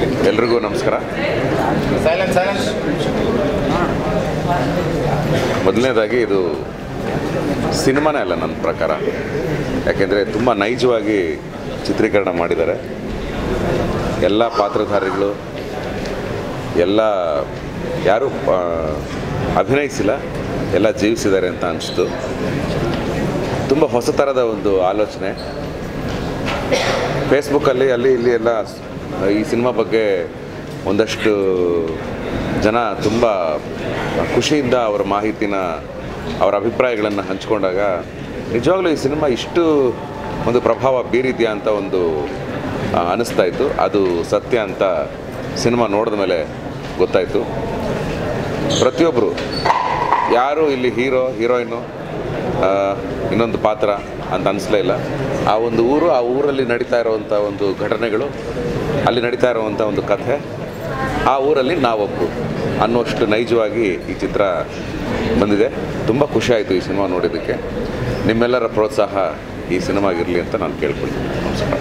ಎಲ್ರಿಗೂ ನಮಸ್ಕಾರ. ಮೊದಲನೇದಾಗಿ ಇದು ಸಿನಿಮಾನೇ ಅಲ್ಲ ನನ್ನ ಪ್ರಕಾರ, ಯಾಕೆಂದರೆ ತುಂಬ ನೈಜವಾಗಿ ಚಿತ್ರೀಕರಣ ಮಾಡಿದ್ದಾರೆ. ಎಲ್ಲ ಪಾತ್ರಧಾರಿಗಳು ಎಲ್ಲ ಯಾರೂ ಅಭಿನಯಿಸಿಲ್ಲ, ಎಲ್ಲ ಜೀವಿಸಿದ್ದಾರೆ ಅಂತ ಅನಿಸ್ತು. ತುಂಬ ಹೊಸ ಥರದ ಒಂದು ಆಲೋಚನೆ. ಫೇಸ್ಬುಕ್ಕಲ್ಲಿ ಅಲ್ಲಿ ಇಲ್ಲಿ ಎಲ್ಲ ಈ ಸಿನಿಮಾ ಬಗ್ಗೆ ಒಂದಷ್ಟು ಜನ ತುಂಬ ಖುಷಿಯಿಂದ ಅವರ ಮಾಹಿತಿನ, ಅವರ ಅಭಿಪ್ರಾಯಗಳನ್ನು ಹಂಚ್ಕೊಂಡಾಗ ನಿಜವಾಗ್ಲೂ ಈ ಸಿನಿಮಾ ಇಷ್ಟು ಒಂದು ಪ್ರಭಾವ ಬೀರಿದೆಯಾ ಅಂತ ಒಂದು ಅನ್ನಿಸ್ತಾ ಇತ್ತು. ಅದು ಸತ್ಯ ಅಂತ ಸಿನಿಮಾ ನೋಡಿದ ಮೇಲೆ ಗೊತ್ತಾಯಿತು. ಪ್ರತಿಯೊಬ್ಬರು ಯಾರು ಇಲ್ಲಿ ಹೀರೋ ಹೀರೋಯಿನು ಇನ್ನೊಂದು ಪಾತ್ರ ಅಂತ ಅನಿಸ್ಲೇ ಇಲ್ಲ. ಆ ಒಂದು ಊರು, ಆ ಊರಲ್ಲಿ ನಡೀತಾ ಇರೋವಂಥ ಒಂದು ಘಟನೆಗಳು, ಅಲ್ಲಿ ನಡೀತಾ ಇರೋವಂಥ ಒಂದು ಕಥೆ, ಆ ಊರಲ್ಲಿ ನಾವೊಬ್ಬರು ಅನ್ನುವಷ್ಟು ನೈಜವಾಗಿ ಈ ಚಿತ್ರ ಬಂದಿದೆ. ತುಂಬ ಖುಷಿಯಾಯಿತು ಈ ಸಿನಿಮಾ ನೋಡಿದ್ದಕ್ಕೆ. ನಿಮ್ಮೆಲ್ಲರ ಪ್ರೋತ್ಸಾಹ ಈ ಸಿನಿಮಾಗಿರಲಿ ಅಂತ ನಾನು ಕೇಳ್ಕೊಳ್ತೀನಿ. ನಮಸ್ಕಾರ.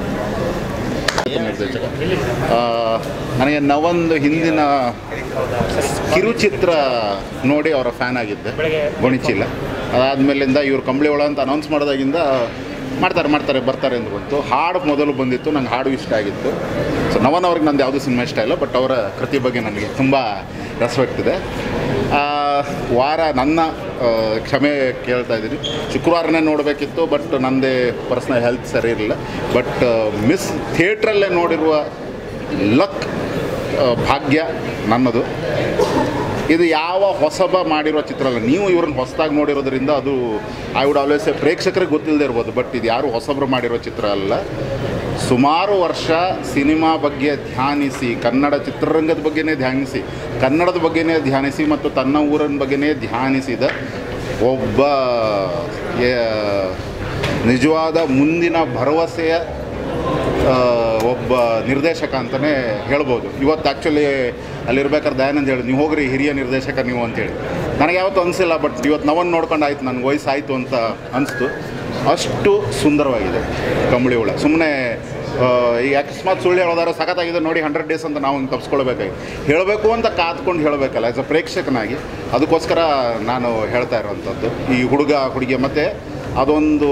ನನಗೆ ನಾವೊಂದು ಹಿಂದಿನ ಕಿರುಚಿತ್ರ ನೋಡಿ ಅವರ ಫ್ಯಾನ್ ಆಗಿದ್ದೆ, ಗೊಣಿಚಿಲ್ಲ. ಅದಾದಮೇಲಿಂದ ಇವರು ಕಂಬಳಿ ಒಳ ಅಂತ ಅನೌನ್ಸ್ ಮಾಡಿದಾಗಿಂದ ಬರ್ತಾರೆ ಅಂತ ಬಂತು. ಹಾಡು ಮೊದಲು ಬಂದಿತ್ತು, ನಂಗೆ ಹಾಡು ಇಷ್ಟ ಆಗಿತ್ತು. ಸೊ ನವನ್ ಅವ್ರಿಗೆ ನಂದು ಯಾವುದೂ ಸಿನಿಮಾ ಇಷ್ಟ ಇಲ್ಲ, ಬಟ್ ಅವರ ಕೃತಿ ಬಗ್ಗೆ ನನಗೆ ತುಂಬ ರೆಸ್ಪೆಕ್ಟ್ ಇದೆ. ವಾರ ನನ್ನ ಕ್ಷಮೆ ಕೇಳ್ತಾ ಇದ್ದೀನಿ. ಶುಕ್ರವಾರನೇ ನೋಡಬೇಕಿತ್ತು, ಬಟ್ ನನ್ನದೇ ಪರ್ಸ್ನಲ್ ಹೆಲ್ತ್ ಸರಿ ಇರಲಿಲ್ಲ. ಬಟ್ ಮಿಸ್ ಥಿಯೇಟ್ರಲ್ಲೇ ನೋಡಿರುವ ಲಕ್ ಭಾಗ್ಯ ನನ್ನದು. ಇದು ಯಾವ ಹೊಸಬ ಮಾಡಿರೋ ಚಿತ್ರ ಅಲ್ಲ. ನೀವು ಇವ್ರನ್ನ ಹೊಸದಾಗಿ ನೋಡಿರೋದ್ರಿಂದ ಅದು ಐ ವುಡ್ ಆಲ್ವೇಸ್ ಪ್ರೇಕ್ಷಕರಿಗೆ ಗೊತ್ತಿಲ್ಲದೆ ಇರ್ಬೋದು, ಬಟ್ ಇದು ಯಾರು ಹೊಸಬ್ರು ಮಾಡಿರೋ ಚಿತ್ರ ಅಲ್ಲ. ಸುಮಾರು ವರ್ಷ ಸಿನಿಮಾ ಬಗ್ಗೆ ಧ್ಯಾನಿಸಿ, ಕನ್ನಡ ಚಿತ್ರರಂಗದ ಬಗ್ಗೆನೇ ಧ್ಯಾನಿಸಿ, ಕನ್ನಡದ ಬಗ್ಗೆನೇ ಧ್ಯಾನಿಸಿ ಮತ್ತು ತನ್ನ ಊರಿನ ಬಗ್ಗೆನೇ ಧ್ಯಾನಿಸಿದ ಒಬ್ಬ ನಿಜವಾದ ಮುಂದಿನ ಭರವಸೆಯ ಒಬ್ಬ ನಿರ್ದೇಶಕ ಅಂತಲೇ ಹೇಳ್ಬೋದು. ಇವತ್ತು ಆ್ಯಕ್ಚುಲಿ ಅಲ್ಲಿರ್ಬೇಕಾದ್ರೆ ದಯಾನಂದ್ ಹೇಳಿ, ನೀವು ಹೋಗ್ರಿ ಹಿರಿಯ ನಿರ್ದೇಶಕ ನೀವು ಅಂತೇಳಿ. ನನಗೆ ಯಾವತ್ತೂ ಅನಿಸಿಲ್ಲ, ಬಟ್ ಇವತ್ತು ನಾವೊಂದು ನೋಡ್ಕೊಂಡು ಆಯ್ತು, ನನಗೆ ವಯಸ್ಸಾಯಿತು ಅಂತ ಅನಿಸ್ತು. ಅಷ್ಟು ಸುಂದರವಾಗಿದೆ ಕಂಬಳಿ ಹುಳ. ಸುಮ್ಮನೆ ಈ ಅಕಸ್ಮಾತ್ ಸುಳ್ಳು ಹೇಳೋದಾದ್ರೆ ಸಖತ್ತಾಗಿದೆ ನೋಡಿ 100 ಡೇಸ್ ಅಂತ ನಾವು ಹಿಂಗೆ ತಪ್ಪಿಸ್ಕೊಳ್ಬೇಕಾಗಿ ಹೇಳಬೇಕು ಅಂತ ಕಾದ್ಕೊಂಡು ಹೇಳಬೇಕಲ್ಲ ಆ್ಯಸ್ ಅ ಪ್ರೇಕ್ಷಕನಾಗಿ. ಅದಕ್ಕೋಸ್ಕರ ನಾನು ಹೇಳ್ತಾ ಇರೋವಂಥದ್ದು ಈ ಹುಡುಗಿ ಮತ್ತು ಅದೊಂದು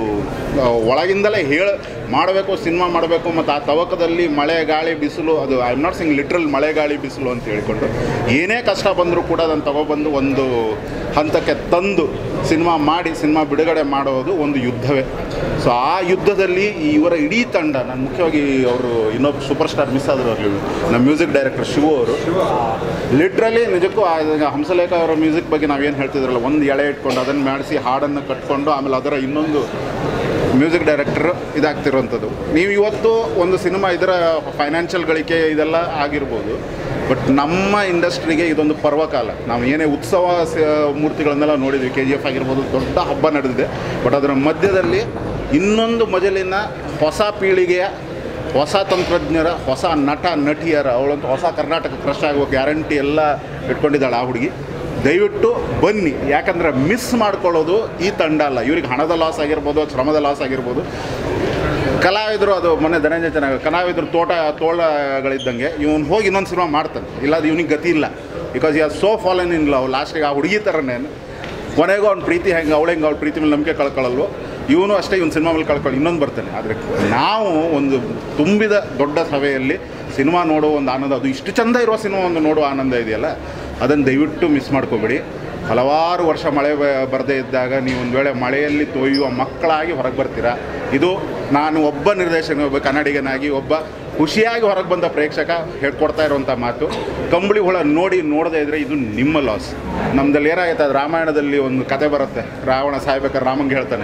ಒಳಗಿಂದಲೇ ಮಾಡಬೇಕು, ಸಿನಿಮಾ ಮಾಡಬೇಕು. ಮತ್ತು ಆ ತವಕದಲ್ಲಿ ಮಳೆ ಗಾಳಿ ಬಿಸಿಲು, ಅದು I am not sing literal ಮಳೆ ಗಾಳಿ ಬಿಸಿಲು ಅಂತ ಹೇಳಿಕೊಂಡು ಏನೇ ಕಷ್ಟ ಬಂದರೂ ಕೂಡ ಅದನ್ನು ತಗೊಬಂದು ಒಂದು ಹಂತಕ್ಕೆ ತಂದು ಸಿನಿಮಾ ಬಿಡುಗಡೆ ಮಾಡೋದು ಒಂದು ಯುದ್ಧವೇ. ಸೊ ಆ ಯುದ್ಧದಲ್ಲಿ ಇವರ ಇಡೀ ತಂಡ, ನಾನು ಮುಖ್ಯವಾಗಿ ಅವರು ಇನ್ನೊಬ್ಬ ಸೂಪರ್ ಸ್ಟಾರ್ ಮಿಸ್ ಆದರು, ಅಲ್ಲಿ ನಮ್ಮ ಮ್ಯೂಸಿಕ್ ಡೈರೆಕ್ಟರ್ ಶಿವು ಅವರು ಲಿಟ್ರಲಿ ನಿಜಕ್ಕೂ ಹಂಸಲೇಖ ಅವರ ಮ್ಯೂಸಿಕ್ ಬಗ್ಗೆ ನಾವೇನು ಹೇಳ್ತಿದ್ರಲ್ಲ, ಒಂದು ಎಳೆ ಇಟ್ಕೊಂಡು ಅದನ್ನು ಮಾಡಿಸಿ ಹಾಡನ್ನು ಕಟ್ಕೊಂಡು ಆಮೇಲೆ ಅದರ ಇನ್ನೊಂದು ಮ್ಯೂಸಿಕ್ ಡೈರೆಕ್ಟರ್ ಇದಾಗ್ತಿರೋವಂಥದ್ದು. ನೀವು ಇವತ್ತು ಒಂದು ಸಿನಿಮಾ ಇದರ ಫೈನಾನ್ಷಿಯಲ್ ಗಳಿಕೆ ಇದೆಲ್ಲ ಆಗಿರ್ಬೋದು, ಬಟ್ ನಮ್ಮ ಇಂಡಸ್ಟ್ರಿಗೆ ಇದೊಂದು ಪರ್ವಕಾಲ. ನಾವು ಏನೇ ಉತ್ಸವ ಮೂರ್ತಿಗಳನ್ನೆಲ್ಲ ನೋಡಿದ್ವಿ, KGF ಆಗಿರ್ಬೋದು, ದೊಡ್ಡ ಹಬ್ಬ ನಡೆದಿದೆ. ಬಟ್ ಅದರ ಮಧ್ಯದಲ್ಲಿ ಇನ್ನೊಂದು ಮಜಲಿನ ಹೊಸ ಪೀಳಿಗೆಯ, ಹೊಸ ತಂತ್ರಜ್ಞರ, ಹೊಸ ನಟ ನಟಿಯರ, ಅವಳಂತೂ ಹೊಸ ಕರ್ನಾಟಕ ಕ್ರಶ್ ಆಗುವ ಗ್ಯಾರಂಟಿ ಎಲ್ಲ ಇಟ್ಕೊಂಡಿದ್ದಾಳೆ ಆ ಹುಡುಗಿ. ದಯವಿಟ್ಟು ಬನ್ನಿ, ಯಾಕಂದರೆ ಮಿಸ್ ಮಾಡ್ಕೊಳ್ಳೋದು ಈ ತಂಡ ಅಲ್ಲ. ಇವ್ರಿಗೆ ಹಣದ ಲಾಸ್ ಆಗಿರ್ಬೋದು, ಶ್ರಮದ ಲಾಸ್ ಆಗಿರ್ಬೋದು. ಕಲಾವಿದರು, ಅದು ಮೊನ್ನೆ ಧನಂಜಯ ಚೆನ್ನಾಗಿ ಕಲಾವಿದರು ತೋಳಗಳಿದ್ದಂಗೆ ಇವನು ಹೋಗಿ ಇನ್ನೊಂದು ಸಿನಿಮಾ ಮಾಡ್ತಾನೆ, ಇಲ್ಲ ಅದು ಇವನಿಗೆ ಗತಿ ಇಲ್ಲ. Because you are so fallen in love. ಲಾಸ್ಟಿಗೆ ಆ ಹುಡುಗಿ ಥರನೇ ಕೊನೆಗೂ ಅವ್ನ ಪ್ರೀತಿ ಹೆಂಗೆ, ಅವ್ಳ ಪ್ರೀತಿ ಮೇಲೆ ನಂಬಿಕೆ ಕಳ್ಕೊಳ್ಳಲ್ವೋ, ಇವನು ಅಷ್ಟೇ ಇವನು ಸಿನಿಮಾ ಮೇಲೆ ಕಳ್ಕೊಳ್ಳಿ ಇನ್ನೊಂದು ಬರ್ತಾನೆ. ಆದರೆ ನಾವು ಒಂದು ತುಂಬಿದ ದೊಡ್ಡ ಸಭೆಯಲ್ಲಿ ಸಿನಿಮಾ ನೋಡೋ ಒಂದು ಆನಂದ, ಅದು ಇಷ್ಟು ಚೆಂದ ಇರುವ ಸಿನಿಮಾ ಒಂದು ನೋಡುವ ಆನಂದ ಇದೆಯಲ್ಲ, ಅದನ್ನು ದಯವಿಟ್ಟು ಮಿಸ್ ಮಾಡ್ಕೋಬೇಡಿ. ಹಲವಾರು ವರ್ಷ ಮಳೆ ಬರದೇ ಇದ್ದಾಗ ನೀವು ಒಂದು ವೇಳೆ ಮಳೆಯಲ್ಲಿ ತೊಯ್ಯುವ ಮಕ್ಕಳಾಗಿ ಹೊರಗೆ ಬರ್ತೀರಾ. ಇದು ನಾನು ಒಬ್ಬ ನಿರ್ದೇಶಕ, ಒಬ್ಬ ಕನ್ನಡಿಗನಾಗಿ, ಒಬ್ಬ ಖುಷಿಯಾಗಿ ಹೊರಗೆ ಬಂದ ಪ್ರೇಕ್ಷಕ ಹೇಳ್ಕೊಡ್ತಾ ಇರುವಂಥ ಮಾತು. ಕಂಬಳಿ ಹುಳ ನೋಡದೇ ಇದ್ದರೆ ಇದು ನಿಮ್ಮ ಲಾಸ್. ನಮ್ಮದಲ್ಲಿ ಏನಾಗುತ್ತೆ, ಅದು ರಾಮಾಯಣದಲ್ಲಿ ಒಂದು ಕತೆ ಬರುತ್ತೆ, ರಾವಣ ಸಾಯ್ಬೇಕಾದ್ರೆ ರಾಮಂಗೆ ಹೇಳ್ತಾನೆ,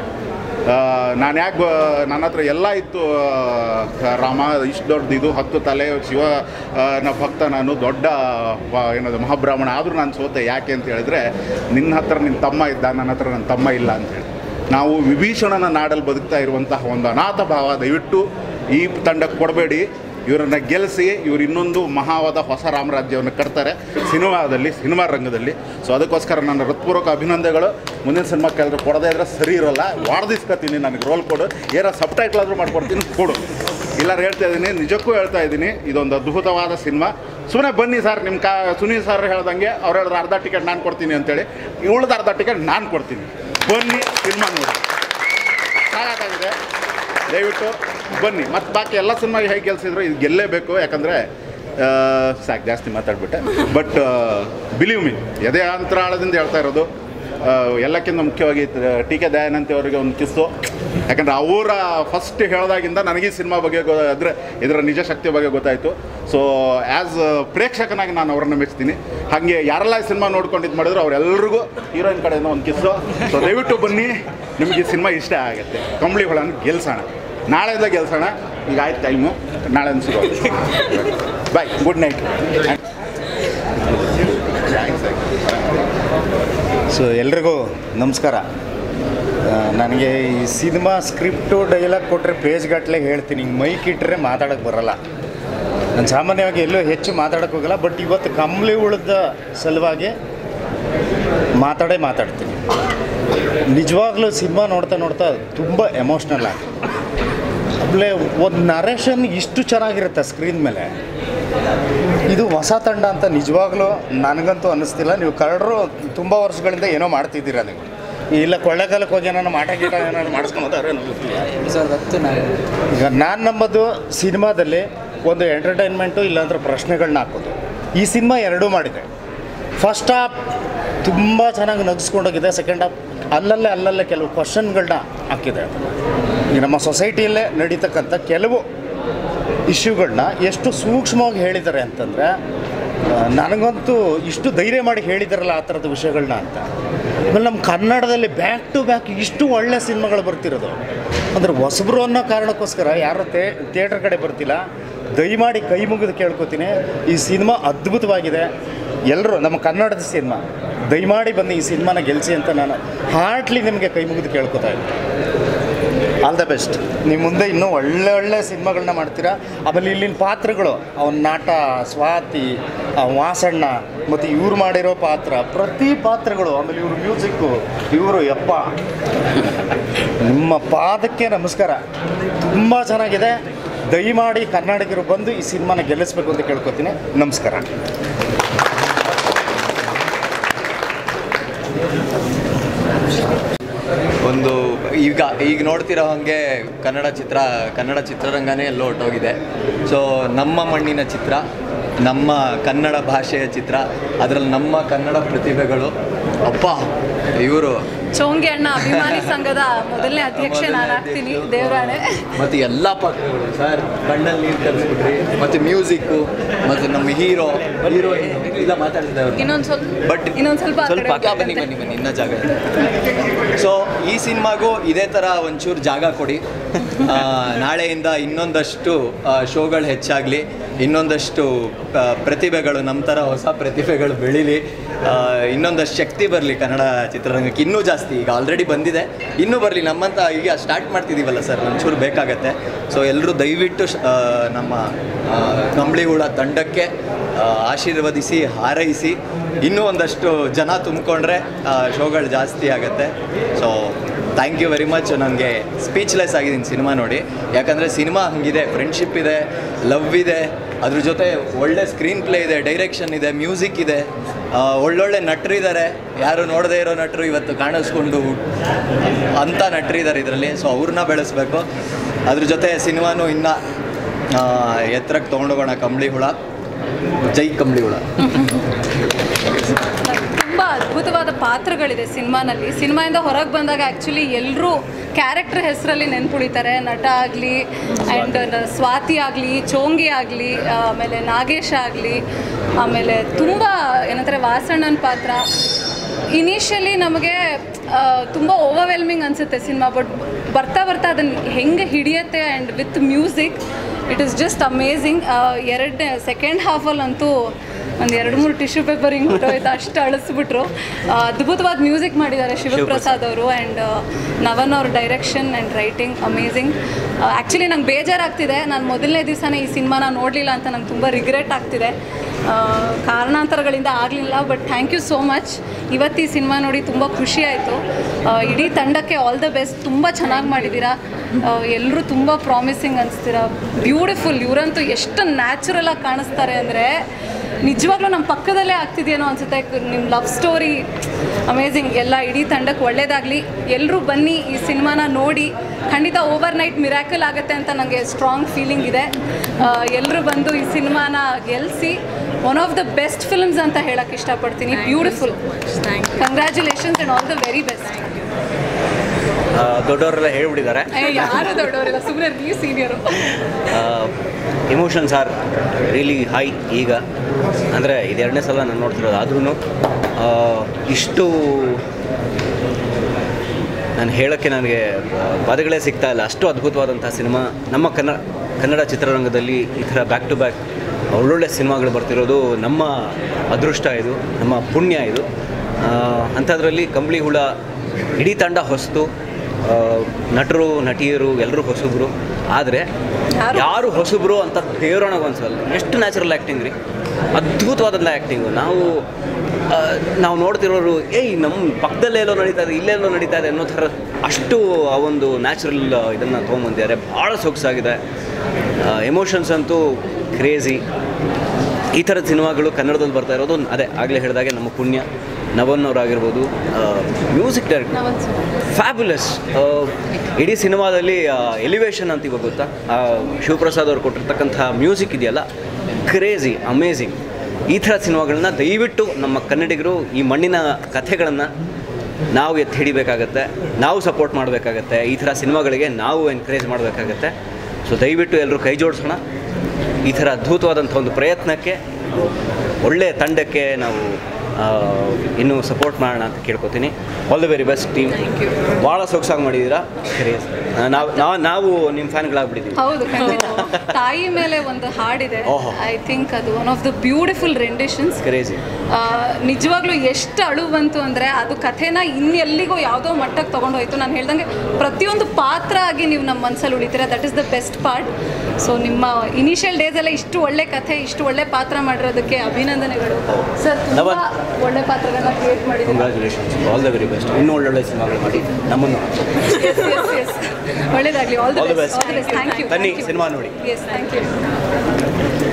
ನಾನು ಯಾಕೆ ನನ್ನ ಹತ್ರ ಎಲ್ಲ ಇತ್ತು ರಾಮ, ಇಷ್ಟು ದೊಡ್ಡದು ಇದು 10 ತಲೆ, ಶಿವನ ಭಕ್ತ ನಾನು, ದೊಡ್ಡ ಏನದು ಮಹಾಬ್ರಾಹ್ಮಣ, ಆದರೂ ನಾನು ಸೋತೆ. ಯಾಕೆ ಅಂತ ಹೇಳಿದ್ರೆ ನಿನ್ನ ಹತ್ರ ನಿನ್ನ ತಮ್ಮ ಇದ್ದ, ನನ್ನ ಹತ್ರ ನನ್ನ ತಮ್ಮ ಇಲ್ಲ ಅಂತೇಳಿ. ನಾವು ವಿಭೀಷಣನ ನಾಡಲ್ಲಿ ಬದುಕ್ತಾ ಇರುವಂತಹ ಒಂದು ಅನಾಥ ಭಾವ ದಯವಿಟ್ಟು ಈ ತಂಡಕ್ಕೆ ಕೊಡಬೇಡಿ. ಇವರನ್ನು ಗೆಲ್ಲಿಸಿ ಇವರು ಇನ್ನೊಂದು ಮಹಾವಾದ ಹೊಸ ರಾಮರಾಜ್ಯವನ್ನು ಕಟ್ತಾರೆ ಸಿನಿಮಾ ರಂಗದಲ್ಲಿ. ಸೊ ಅದಕ್ಕೋಸ್ಕರ ನನ್ನ ಹೃತ್ಪೂರ್ವಕ ಅಭಿನಂದನೆಗಳು. ಮುಂದಿನ ಸಿನಿಮಾ ಕೆಲವರು ಕೊಡದೇ ಇದ್ರೆ ಸರಿ ಇರೋಲ್ಲ, ವಾಡ್ದಿಸ್ಕೊತೀನಿ, ನನಗೆ ರೋಲ್ ಕೊಡು, ಏನೋ ಸಬ್ ಟೈಟ್ಲ್ ಆದರೂ ಮಾಡ್ಕೊಡ್ತೀನಿ, ಕೊಡು. ಎಲ್ಲರೂ ಹೇಳ್ತಾ ಇದ್ದೀನಿ, ನಿಜಕ್ಕೂ ಹೇಳ್ತಾ ಇದ್ದೀನಿ, ಇದೊಂದು ಅದ್ಭುತವಾದ ಸಿನಿಮಾ. ಸುಮ್ಮನೆ ಬನ್ನಿ ಸರ್, ನಿಮ್ಮ ಸುನೀಲ್ ಸರ್ ಹೇಳ್ದಂಗೆ ಅವ್ರು ಹೇಳಿದ್ರೆ ಅರ್ಧ ಟಿಕೆಟ್ ನಾನು ಕೊಡ್ತೀನಿ ಅಂತೇಳಿ, ಉಳಿದ ಅರ್ಧ ಟಿಕೆಟ್ ನಾನು ಕೊಡ್ತೀನಿ. ಬನ್ನಿ, ಸಿನಿಮಾ ನೋಡಿ, ಸಾಕಾಗಿದೆ. ದಯವಿಟ್ಟು ಬನ್ನಿ. ಮತ್ತು ಬಾಕಿ ಎಲ್ಲ ಸಿನಿಮಾ ಹೇಗೆ ಗೆಲ್ಸಿದ್ರು ಇದು ಗೆಲ್ಲೇಬೇಕು. ಯಾಕಂದರೆ ಸಾಕು, ಜಾಸ್ತಿ ಮಾತಾಡ್ಬಿಟ್ಟೆ. ಬಟ್ ಬಿಲೀವ್ ಮಿ, ಎದೆ ಅಂತರಾಳದಿಂದ ಹೇಳ್ತಾ ಇರೋದು. ಎಲ್ಲಕ್ಕಿಂತ ಮುಖ್ಯವಾಗಿ ಟಿ ಕೆ ದಯಾನಂತಿ ಅವರಿಗೆ ಒಂದು ಕಿಸ್ಸು. ಯಾಕಂದರೆ ಅವರ ಫಸ್ಟ್ ಹೇಳಿದಾಗಿಂದ ನನಗೆ ಈ ಸಿನಿಮಾ ಬಗ್ಗೆ ಅಂದರೆ ಇದರ ನಿಜ ಶಕ್ತಿ ಬಗ್ಗೆ ಗೊತ್ತಾಯಿತು. ಸೊ ಆ್ಯಸ್ ಪ್ರೇಕ್ಷಕನಾಗಿ ನಾನು ಅವ್ರನ್ನ ಮೆಚ್ತೀನಿ. ಹಾಗೆ ಯಾರೆಲ್ಲ ಈ ಸಿನಿಮಾ ನೋಡ್ಕೊಂಡು ಇದು ಮಾಡಿದ್ರು ಅವರೆಲ್ಲರಿಗೂ ಹೀರೋಯಿನ್ ಕಡೆಯಿಂದ ಒಂದು ಕಿಸ್ಸು. ಸೊ ದಯವಿಟ್ಟು ಬನ್ನಿ, ನಿಮಗೆ ಈ ಸಿನಿಮಾ ಇಷ್ಟ ಆಗುತ್ತೆ. ಕಂಬಳಿ ಹುಳನ ಗೆಲ್ಸೋಣ, ನಾಳೆಯಿಂದ ಗೆಲ್ಸೋಣ. ಈಗ ಆಯ್ತು ಟೈಮು, ನಾಳೆ ಸಿಗೋದು. ಬಾಯ್, ಗುಡ್ ನೈಟ್. ಸೊ ಎಲ್ರಿಗೂ ನಮಸ್ಕಾರ. ನನಗೆ ಈ ಸಿನಿಮಾ ಸ್ಕ್ರಿಪ್ಟು ಡೈಲಾಗ್ ಕೊಟ್ಟರೆ ಪೇಜ್ಗಟ್ಟಲೆ ಹೇಳ್ತೀನಿ, ಹಿಂಗೆ ಮೈಕ್ ಇಟ್ಟರೆ ಮಾತಾಡೋಕ್ಕೆ ಬರೋಲ್ಲ. ನಾನು ಸಾಮಾನ್ಯವಾಗಿ ಎಲ್ಲೂ ಹೆಚ್ಚು ಮಾತಾಡೋಕ್ಕೆ ಹೋಗಲ್ಲ. ಬಟ್ ಇವತ್ತು ಕಂಬಳಿ ಹುಳದ ಸಲುವಾಗಿ ಮಾತಾಡ್ತೀನಿ. ನಿಜವಾಗ್ಲೂ ಸಿನಿಮಾ ನೋಡ್ತಾ ತುಂಬ ಎಮೋಷ್ನಲ್ ಆಗಿ, ಆಮೇಲೆ ಒಂದು ನರೇಷನ್ ಇಷ್ಟು ಚೆನ್ನಾಗಿರುತ್ತೆ ಸ್ಕ್ರೀನ್ ಮೇಲೆ. ಇದು ಹೊಸ ತಂಡ ಅಂತ ನಿಜವಾಗ್ಲೂ ನನಗಂತೂ ಅನ್ನಿಸ್ತಿಲ್ಲ. ನೀವು ಕರಡರು ತುಂಬ ವರ್ಷಗಳಿಂದ ಏನೋ ಮಾಡ್ತಿದ್ದೀರಾ ನೀವು. ಇಲ್ಲ ಕೊಳ್ಳೆಗಾಲಕ್ಕೆ ಹೋಗಿ ಏನಾರು ಮಾಟ ಗೀಟ ಏನಾದ್ರು ಮಾಡಿಸ್ಕೊಂಬೋದಾರೆ ಈಗ ನಾನು ನಂಬೋದು ಸಿನಿಮಾದಲ್ಲಿ ಒಂದು ಎಂಟರ್ಟೈನ್ಮೆಂಟು ಇಲ್ಲಾಂದ್ರೆ ಪ್ರಶ್ನೆಗಳನ್ನ ಹಾಕೋದು. ಈ ಸಿನಿಮಾ ಎರಡೂ ಮಾಡಿದೆ. ಫಸ್ಟ್ ಹಾಫ್ ತುಂಬ ಚೆನ್ನಾಗಿ ನಗಿಸ್ಕೊಂಡೋಗಿದೆ. ಸೆಕೆಂಡ್ ಹಾಫ್ ಅಲ್ಲಲ್ಲೇ ಕೆಲವು ಕ್ವಶನ್ಗಳನ್ನ ಹಾಕಿದೆ. ಈಗ ನಮ್ಮ ಸೊಸೈಟಿಯಲ್ಲೇ ನಡೀತಕ್ಕಂಥ ಕೆಲವು ಇಶ್ಯೂಗಳನ್ನ ಎಷ್ಟು ಸೂಕ್ಷ್ಮವಾಗಿ ಹೇಳಿದ್ದಾರೆ ಅಂತಂದರೆ, ನನಗಂತೂ ಇಷ್ಟು ಧೈರ್ಯ ಮಾಡಿ ಹೇಳಿದಾರಲ್ಲ ಆ ಥರದ ವಿಷಯಗಳನ್ನ ಅಂತ. ಆಮೇಲೆ ನಮ್ಮ ಕನ್ನಡದಲ್ಲಿ ಬ್ಯಾಕ್ ಟು ಬ್ಯಾಕ್ ಇಷ್ಟು ಒಳ್ಳೆ ಸಿನಿಮಾಗಳು ಬರ್ತಿರೋದು ಅಂದರೆ ಹೊಸಬ್ರು ಅನ್ನೋ ಕಾರಣಕ್ಕೋಸ್ಕರ ಯಾರು ಥಿಯೇಟ್ರ್ ಕಡೆ ಬರ್ತಿಲ್ಲ. ದಯಮಾಡಿ ಕೈ ಮುಗಿದು ಕೇಳ್ಕೊತೀನಿ, ಈ ಸಿನಿಮಾ ಅದ್ಭುತವಾಗಿದೆ. ಎಲ್ಲರೂ ನಮ್ಮ ಕನ್ನಡದ ಸಿನಿಮಾ, ದಯಮಾಡಿ ಬಂದು ಈ ಸಿನಿಮಾನ ಗೆಲ್ಲಿಸಿ ಅಂತ ನಾನು ಹಾರ್ಟ್ಲಿ ನಿಮಗೆ ಕೈ ಮುಗಿದು ಕೇಳ್ಕೊತಾ ಇದ್ದೀನಿ. All the best. ನೀವು ಮುಂದೆ ಇನ್ನೂ ಒಳ್ಳೆ ಸಿನಿಮಾಗಳನ್ನ ಮಾಡ್ತೀರಾ. ಆಮೇಲೆ ಇಲ್ಲಿನ ಪಾತ್ರಗಳು, ಅವನ ನಾಟ, ಸ್ವಾತಿ, ವಾಸಣ್ಣ ಮತ್ತು ಇವ್ರು ಮಾಡಿರೋ ಪಾತ್ರ, ಪ್ರತಿ ಪಾತ್ರಗಳು, ಆಮೇಲೆ ಇವ್ರ ಮ್ಯೂಸಿಕ್ಕು, ಇವರು ಯಪ್ಪ, ನಿಮ್ಮ ಪಾದಕ್ಕೆ ನಮಸ್ಕಾರ. ತುಂಬ ಚೆನ್ನಾಗಿದೆ. ದಯಮಾಡಿ ಕನ್ನಡಿಗರು ಬಂದು ಈ ಸಿನಿಮಾನ ಗೆಲ್ಲಿಸ್ಬೇಕು ಅಂತ ಕೇಳ್ಕೊತೀನಿ. ನಮಸ್ಕಾರ. ಒಂದು ಈಗ ನೋಡ್ತಿರೋ ಹಾಗೆ ಕನ್ನಡ ಚಿತ್ರರಂಗನೇ ಎಲ್ಲೋ ಹೊರಟೋಗಿದೆ. ಸೊ ನಮ್ಮ ಮಣ್ಣಿನ ಚಿತ್ರ, ನಮ್ಮ ಕನ್ನಡ ಭಾಷೆಯ ಚಿತ್ರ, ಅದರಲ್ಲಿ ನಮ್ಮ ಕನ್ನಡ ಪ್ರತಿಭೆಗಳು. ಅಪ್ಪ, ಇವರು ಚೋಂಗಿ ಅಣ್ಣ ಅಭಿಮಾನಿ ಸಂಘದ ಮೊದಲನೇ ಅಧ್ಯಕ್ಷೆ ನಾನು ಆಗ್ತೀನಿ, ದೇವರಾಣೆ. ಮತ್ತು ಎಲ್ಲ ಪಾತ್ರಗಳು ಸರ್ ಕಣ್ಣಲ್ಲಿ ನೀರು ತರಿಸ್ಬಿಟ್ರಿ. ಮತ್ತು ಮ್ಯೂಸಿಕ್ಕು, ಮತ್ತು ನಮ್ಮ ಹೀರೋಯಿನ್ ಇಲ್ಲ ಮಾತಾಡ್ತಿದ್ದಾರೆ. ಇನ್ನೊಂದು ಸ್ವಲ್ಪ ಬನ್ನಿ ಇನ್ನೂ ಜಾಗ ಇದೆ. ಸೊ ಈ ಸಿನಿಮಾಗೂ ಇದೇ ಥರ ಒಂಚೂರು ಜಾಗ ಕೊಡಿ. ನಾಳೆಯಿಂದ ಇನ್ನೊಂದಷ್ಟು ಶೋಗಳು ಹೆಚ್ಚಾಗಲಿ, ಇನ್ನೊಂದಷ್ಟು ಪ್ರತಿಭೆಗಳು, ನಮ್ಮ ಥರ ಹೊಸ ಪ್ರತಿಭೆಗಳು ಬೆಳೀಲಿ, ಇನ್ನೊಂದಷ್ಟು ಶಕ್ತಿ ಬರಲಿ ಕನ್ನಡ ಚಿತ್ರರಂಗಕ್ಕೆ. ಇನ್ನೂ ಜಾಸ್ತಿ, ಈಗ ಆಲ್ರೆಡಿ ಬಂದಿದೆ, ಇನ್ನೂ ಬರಲಿ. ನಮ್ಮಂತ ಈಗ ಸ್ಟಾರ್ಟ್ ಮಾಡ್ತಿದ್ದೀವಲ್ಲ ಸರ್, ಒಂಚೂರು ಬೇಕಾಗತ್ತೆ. ಸೊ ಎಲ್ಲರೂ ದಯವಿಟ್ಟು ನಮ್ಮ ಕಂಬಳಿ ಹುಳ ತಂಡಕ್ಕೆ ಆಶೀರ್ವದಿಸಿ, ಹಾರೈಸಿ, ಇನ್ನೂ ಒಂದಷ್ಟು ಜನ ತುಂಬಿಕೊಂಡ್ರೆ ಶೋಗಳು ಜಾಸ್ತಿ ಆಗುತ್ತೆ. So thank you very much. ನನಗೆ ಸ್ಪೀಚ್ಲೆಸ್ ಆಗಿದ್ದೀನಿ ಸಿನಿಮಾ ನೋಡಿ. ಯಾಕಂದರೆ ಸಿನಿಮಾ ಹಂಗಿದೆ, ಫ್ರೆಂಡ್ಶಿಪ್ ಇದೆ, ಲವ್ ಇದೆ, ಅದ್ರ ಜೊತೆ ಒಳ್ಳೆ ಸ್ಕ್ರೀನ್ ಪ್ಲೇ ಇದೆ, ಡೈರೆಕ್ಷನ್ ಇದೆ, ಮ್ಯೂಸಿಕ್ ಇದೆ, ಒಳ್ಳೊಳ್ಳೆ ನಟರಿದ್ದಾರೆ. ಯಾರು ನೋಡದೇ ಇರೋ ನಟರು ಇವತ್ತು ಕಾಣಿಸ್ಕೊಂಡು ಅಂಥ ನಟರಿದ್ದಾರೆ ಇದರಲ್ಲಿ. ಸೊ ಅವ್ರನ್ನ ಬೆಳೆಸ್ಬೇಕು. ಅದ್ರ ಜೊತೆ ಸಿನಿಮಾನು ಇನ್ನೂ ಎತ್ತರಕ್ಕೆ ತೊಗೊಂಡೋಗೋಣ. ಕಂಬಳಿ ಹುಳ, ಜೈ ಕಂಬಳಿ ಹುಳ. ತುಂಬ ಅದ್ಭುತವಾದ ಪಾತ್ರಗಳಿದೆ ಸಿನಿಮಾನಲ್ಲಿ. ಸಿನಿಮಾಯಿಂದ ಹೊರಗೆ ಬಂದಾಗ ಆ್ಯಕ್ಚುಲಿ ಎಲ್ಲರೂ ಕ್ಯಾರೆಕ್ಟರ್ ಹೆಸರಲ್ಲಿ ನೆನ್ಪುಳಿತಾರೆ. ನಟ ಆಗಲಿ, ಆ್ಯಂಡ್ ಸ್ವಾತಿ ಆಗಲಿ, ಚೋಂಗಿ ಆಗಲಿ, ಆಮೇಲೆ ನಾಗೇಶ ಆಗಲಿ, ಆಮೇಲೆ ತುಂಬ ಏನಂತಾರೆ ವಾಸಣ್ಣನ ಪಾತ್ರ. ಇನಿಷಿಯಲಿ ನಮಗೆ ತುಂಬ ಓವರ್ವೆಲ್ಮಿಂಗ್ ಅನಿಸುತ್ತೆ ಸಿನಿಮಾ, ಬಟ್ ಬರ್ತಾ ಅದನ್ನು ಹೆಂಗೆ ಹಿಡಿಯುತ್ತೆ and with music it is just amazing. Second ಹಾಫಲ್ಲಂತೂ ಒಂದು 2-3 ಟಿಶ್ಯೂ ಪೇಪರ್ ಹಿಂಗೆ ಹೊಟ್ಟೋಯ್ತು, ಅಷ್ಟು ಅಳಿಸ್ಬಿಟ್ರು. ಅದ್ಭುತವಾದ ಮ್ಯೂಸಿಕ್ ಮಾಡಿದ್ದಾರೆ ಶಿವಪ್ರಸಾದ್ ಅವರು, ಆ್ಯಂಡ್ ನವನ್ ಅವ್ರ direction and writing amazing. Actually ನಂಗೆ ಬೇಜಾರಾಗ್ತಿದೆ, ನಾನು ಮೊದಲನೇ ದಿವಸನೇ ಈ ಸಿನಿಮಾನ ನೋಡಲಿಲ್ಲ ಅಂತ ನಂಗೆ ತುಂಬ ರಿಗ್ರೆಟ್ ಆಗ್ತಿದೆ. ಕಾರಣಾಂತರಗಳಿಂದ ಆಗಲಿಲ್ಲ. But thank you so much. ಇವತ್ತು ಈ ಸಿನಿಮಾ ನೋಡಿ ತುಂಬ ಖುಷಿ ಆಯಿತು. ಇಡೀ ತಂಡಕ್ಕೆ ಆಲ್ ದ ಬೆಸ್ಟ್. ತುಂಬ ಚೆನ್ನಾಗಿ ಮಾಡಿದ್ದೀರಾ. ಎಲ್ಲರೂ ತುಂಬ ಪ್ರಾಮಿಸಿಂಗ್ ಅನಿಸ್ತೀರಾ. ಬ್ಯೂಟಿಫುಲ್. ಇವರಂತೂ ಎಷ್ಟು ನ್ಯಾಚುರಲಾಗಿ ಕಾಣಿಸ್ತಾರೆ ಅಂದರೆ ನಿಜವಾಗ್ಲೂ ನಮ್ಮ ಪಕ್ಕದಲ್ಲೇ ಆಗ್ತಿದೆಯೇನೋ ಅನಿಸುತ್ತೆ. ನಿಮ್ಮ ಲವ್ ಸ್ಟೋರಿ ಅಮೇಝಿಂಗ್. ಎಲ್ಲ ಇಡೀ ತಂಡಕ್ಕೆ ಒಳ್ಳೆಯದಾಗಲಿ. ಎಲ್ಲರೂ ಬನ್ನಿ, ಈ ಸಿನಿಮಾನ ನೋಡಿ. ಖಂಡಿತ ಓವರ್ ನೈಟ್ ಮಿರಾಕಲ್ ಆಗುತ್ತೆ ಅಂತ ನನಗೆ ಸ್ಟ್ರಾಂಗ್ ಫೀಲಿಂಗ್ ಇದೆ. ಎಲ್ಲರೂ ಬಂದು ಈ ಸಿನಿಮಾನ ಗೆಲ್ಲಿಸಿ one of the best films ಅಂತ ಹೇಳಕ್ಕೆ ಇಷ್ಟಪಡ್ತೀನಿ. Beautiful. Congratulations and all the very best. ದೊಡ್ಡವರೆಲ್ಲ ಹೇಳ್ಬಿಟ್ಟಿದ್ದಾರೆ. ಯಾರು ದೊಡ್ಡವರೆಲ್ಲ, ಸುಮ್ಮನೆ ನೀವು senior. Emotions are really high. ಈಗ ಅಂದರೆ ಇದು 2ನೇ ಸಲ ನಾನು ನೋಡ್ತಿರೋದು. ಆದ್ರೂ ಇಷ್ಟು ನಾನು ಹೇಳೋಕ್ಕೆ ನನಗೆ ಪದಗಳೇ ಸಿಗ್ತಾ ಇಲ್ಲ. ಅಷ್ಟು ಅದ್ಭುತವಾದಂಥ ಸಿನಿಮಾ. ನಮ್ಮ ಕನ್ನಡ ಚಿತ್ರರಂಗದಲ್ಲಿ ಈ ಥರ ಬ್ಯಾಕ್ ಟು ಬ್ಯಾಕ್ ಒಳ್ಳೊಳ್ಳೆ ಸಿನಿಮಾಗಳು ಬರ್ತಿರೋದು ನಮ್ಮ ಅದೃಷ್ಟ, ಇದು ನಮ್ಮ ಪುಣ್ಯ. ಇದು ಅಂಥದ್ರಲ್ಲಿ ಕಂಬಳಿ ಹುಳ ಇಡೀ ತಂಡ ಹೊಸತು, ನಟರು ನಟಿಯರು ಎಲ್ಲರೂ ಹೊಸಬ್ರು. ಆದರೆ ಯಾರು ಹೊಸಬ್ರು ಅಂತ ದೇವರೊಣಗೆ ಒಂದ್ಸಲ ಎಷ್ಟು ನ್ಯಾಚುರಲ್ ಆ್ಯಕ್ಟಿಂಗ್ ರೀ, ಅದ್ಭುತವಾದಂಥ ಆ್ಯಕ್ಟಿಂಗು. ನಾವು ನೋಡ್ತಿರೋರು ನಮ್ಮ ಪಕ್ಕದಲ್ಲೇ ಎಲ್ಲೋ ನಡೀತಾ ಇದೆ, ಇಲ್ಲೆಲ್ಲೋ ನಡೀತಾ ಇದೆ ಅನ್ನೋ ಥರ ಅಷ್ಟು ಆ ಒಂದು ನ್ಯಾಚುರಲ್ ಇದನ್ನು ತೊಗೊಂಬಂದಿದ್ದಾರೆ. ಭಾಳ ಸೊಗಸಾಗಿದೆ. ಎಮೋಷನ್ಸ್ ಅಂತೂ ಕ್ರೇಜಿ. ಈ ಥರದ ಸಿನಿಮಾಗಳು ಕನ್ನಡದಲ್ಲಿ ಬರ್ತಾ ಇರೋದು ಅದೇ ಆಗಲೇ ಹೇಳಿದಾಗೆ ನಮ್ಮ ಪುಣ್ಯ. ನವನ್ ಅವರಾಗಿರ್ಬೋದು, ಮ್ಯೂಸಿಕ್ ಡೈರೆಕ್ಟರ್ ಫ್ಯಾಬ್ಯುಲಸ್. ಇಡೀ ಸಿನಿಮಾದಲ್ಲಿ ಎಲಿವೇಶನ್ ಅಂತ ಇವಾಗ ಗೊತ್ತಾ, ಶಿವಪ್ರಸಾದ್ ಅವ್ರು ಕೊಟ್ಟಿರ್ತಕ್ಕಂಥ ಮ್ಯೂಸಿಕ್ ಇದೆಯಲ್ಲ, ಕ್ರೇಜಿ, ಅಮೇಝಿಂಗ್. ಈ ಥರ ಸಿನಿಮಾಗಳನ್ನ ದಯವಿಟ್ಟು ನಮ್ಮ ಕನ್ನಡಿಗರು ಈ ಮಣ್ಣಿನ ಕಥೆಗಳನ್ನು ನಾವು ಎತ್ತಿ ಹಿಡಿಬೇಕಾಗತ್ತೆ, ನಾವು ಸಪೋರ್ಟ್ ಮಾಡಬೇಕಾಗತ್ತೆ. ಈ ಥರ ಸಿನಿಮಾಗಳಿಗೆ ನಾವು ಎನ್ಕರೇಜ್ ಮಾಡಬೇಕಾಗತ್ತೆ. ಸೊ ದಯವಿಟ್ಟು ಎಲ್ಲರೂ ಕೈ ಜೋಡಿಸೋಣ. ಈ ಥರ ಅದ್ಭುತವಾದಂಥ ಒಂದು ಪ್ರಯತ್ನಕ್ಕೆ, ಒಳ್ಳೆಯ ತಂಡಕ್ಕೆ ನಾವು ಇನ್ನೂ ಸಪೋರ್ಟ್ ಮಾಡೋಣ ಅಂತ ಕೇಳ್ಕೊತೀನಿ. All the very best team. ಭಾಳ ಸೊಗಸಾಗಿ ಮಾಡಿದ್ದೀರಾ. ನಾವು ನಿಮ್ಮ ಫ್ಯಾನ್ಗಳಾಗ್ಬಿಟ್ಟಿದ್ದೀವಿ. ಹೌದು, ಖಂಡಿತ. ತಾಯಿ ಮೇಲೆ ಒಂದು ಹಾಡಿದೆ, ಐ ಥಿಂಕ್ ಅದು one of the beautiful renditions. Crazy. ನಿಜವಾಗ್ಲೂ ಎಷ್ಟು ಅಳು ಬಂತು ಅಂದರೆ ಅದು ಕಥೆನ ಇನ್ನೆಲ್ಲಿಗೋ ಯಾವುದೋ ಮಟ್ಟಕ್ಕೆ ತೊಗೊಂಡೋಯ್ತು. ನಾನು ಹೇಳ್ದಂಗೆ ಪ್ರತಿಯೊಂದು ಪಾತ್ರ ಆಗಿ ನೀವು ನಮ್ಮ ಮನಸ್ಸಲ್ಲಿ ಉಳಿತೀರಾ. That is the best part. So ನಿಮ್ಮ ಇನಿಷಿಯಲ್ ಡೇಸೆಲ್ಲ ಇಷ್ಟು ಒಳ್ಳೆ ಕಥೆ, ಇಷ್ಟು ಒಳ್ಳೆ ಪಾತ್ರ ಮಾಡಿರೋದಕ್ಕೆ ಅಭಿನಂದನೆಗಳು ಸರ್. ತುಂಬ ಒಳ್ಳೆ ಪಾತ್ರಗಳನ್ನ ಕ್ರಿಯೇಟ್ ಮಾಡಿದ್ದೀವಿ. Congratulations. All the very best. ಇನ್ನೂ ಒಳ್ಳೊಳ್ಳೆ ಸಿನಿಮಾಗಳು ಮಾಡಿ ನಮ್ಮನ್ನು ಒಳ್ಳೆಯದಾಗಲಿ. All the best. Thank you. ಬನ್ನಿ ಸಿನಿಮಾ ನೋಡಿ. Yes, thank you.